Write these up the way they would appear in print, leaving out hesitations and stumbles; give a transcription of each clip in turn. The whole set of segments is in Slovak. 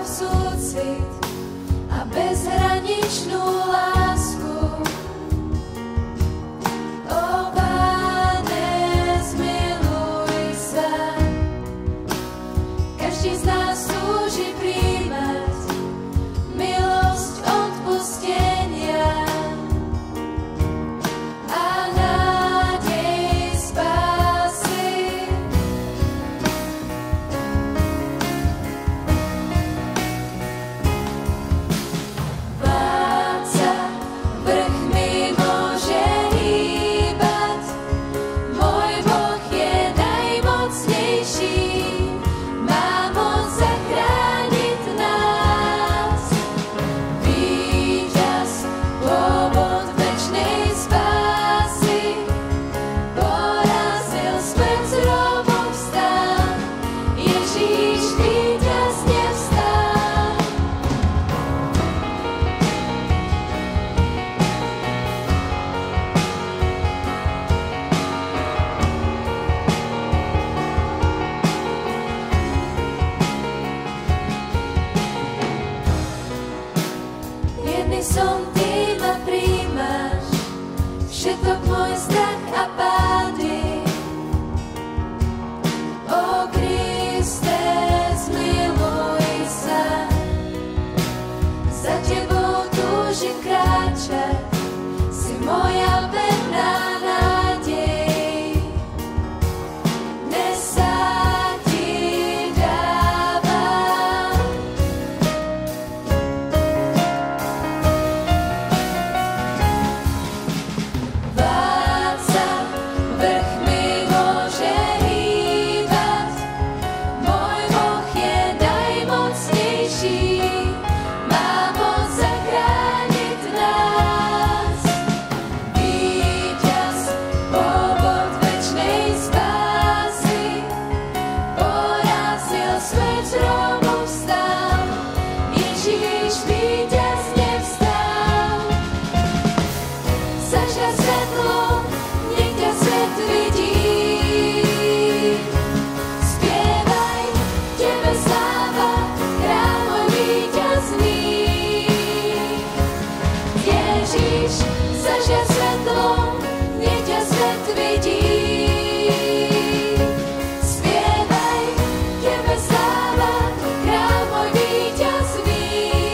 láska v súcit a bezhraničnú lásku. O Páne, zmiluj sa, každý z nás túži príjmať milosť odpustenia a nádej spásy. Vládca vrchmi môže hýbať, môj Boh je najmocnejší, má moc zachrániť nás. Víťaz, pôvod večnej spásy, porazil smrť, z hrobov vstal, Ježíš víťazne vstal. Jedný som ty ma príjmaš, všetok môj strach a pády. O Kriste, zmiluj sa, za tebou túžim kráčať, si moja pevná nádej. Dnes sa ti dávam. Vládca vrchmi môže hýbať, môj Boh je najmocnejší, má moc zachrániť nás. Víťaz, pôvod večnej spásy, porazil smrť, z hrobov vstal, Ježíš víťazne vstal. Zažiar svetlo, nech ťa svet vidí. Spievaj, tebe sláva, kráľ môj víťazný. Ježíš, zažiar svetlo, nech ťa svet vidí. Spievaj, tebe sláva, kráľ môj víťazný.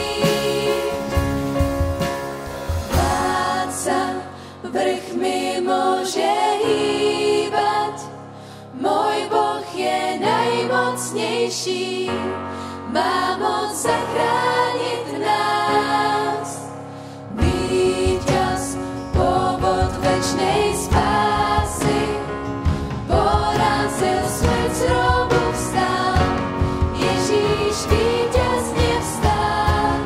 Vládca vrchmi môže hýbať, môj Boh je najmocnejší, má moc zachrániť nás. Víťaz, pôvod večnej spásy, porazil smrť, z hrobu vstal, Ježíš víťazne vstal.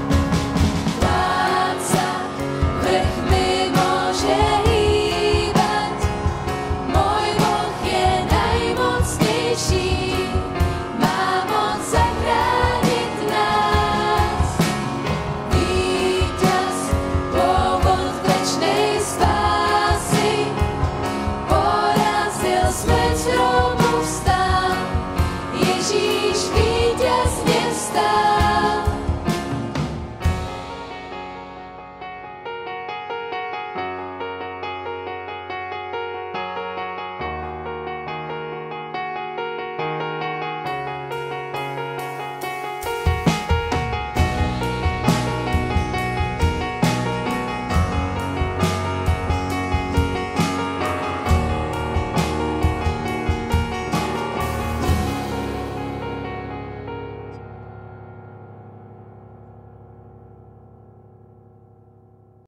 Vládca vrchmi môže hýbať, môj Boh je najmocnejší, má moc zachrániť nás. Víťaz, pôvod večnej spásy, porazil smrť, hrób